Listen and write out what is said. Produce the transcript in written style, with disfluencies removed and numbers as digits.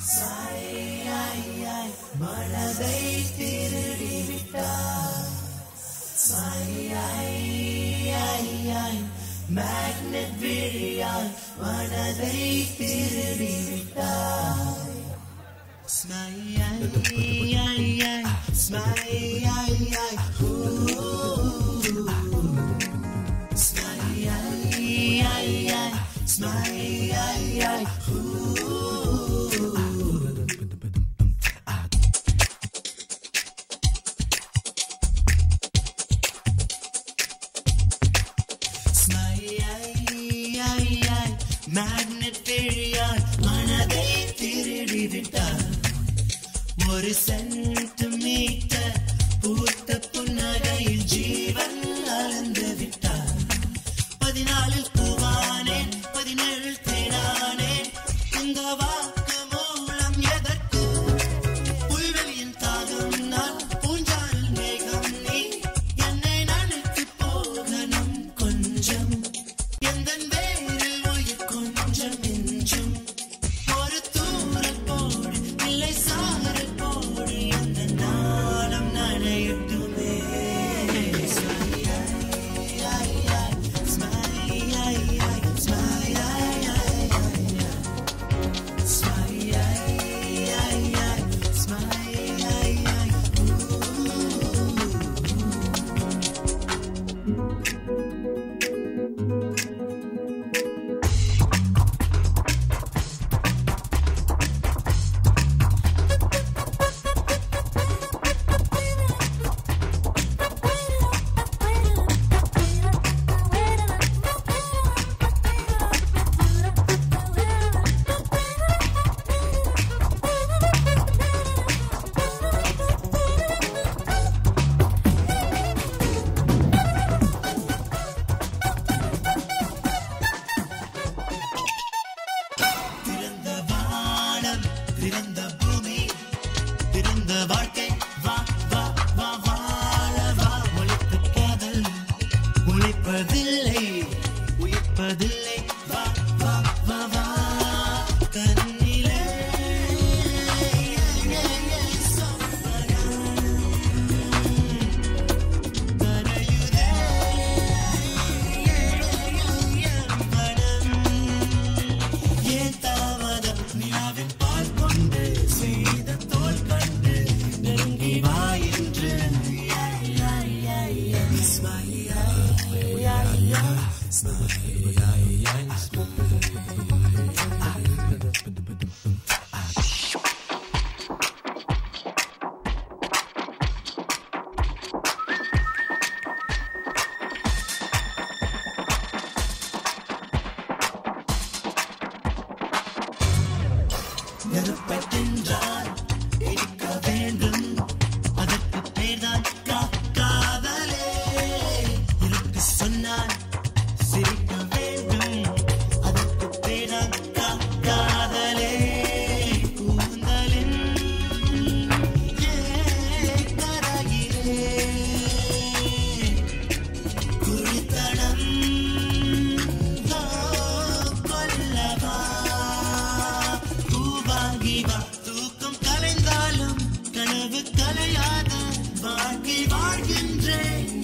மனதை திருடிவிட்டாய் மேக்னெட் விழியாய் மனதை திருடிவிட்டாய் மேக்னெட் விழியாய் மனதை திருடிவிட்டாய் ஒரு சென்டிமீட்டர் பூத்த புன்னகையில் ஜீவன் அளந்து விட்டார் 14 பூவானேன் 17 தேனானேன் இந்த வாக்கு மூலம் எதற்கு புல்வெளியின் தாகம் நான் பூஞ்சால் மேகம் நீ என்னை நினைத்து போகணும் கொஞ்சம் எந்த வேரில் உயிர் கொஞ்சம் நெஞ்சும் ஒரு தூரல் போடு இல்லை சாரல் போடு எந்த நாளம் நனையட்டுமே பிறந்த பூமி பிறந்த வாழ்க்கை வா வா வா வாழ வா ஒழித்த காதல் ஒழிப்பதில்லை உயிர்ப்பதில்லை வா வா வா வா கண்ணிலே கரையுதே மனம் ஏன் தாமதம் நிலாவின் செய்த தோல் கண்டு நெருங்கி வா என்று நெருப்பென்றால் இருக்க வேண்டும் அதற்கு பேர்தான் காதலே இருக்கு சொன்னால் சிரிக்க வேண்டும் அதற்கு பேர்தான் காதலே கூந்தலின் கரையிலே குழித்தடம் கொல்லவா தூக்கம் கலைந்தாலும் கனவு கலையாத வாழ்க்கை வாழ்கின்றேன்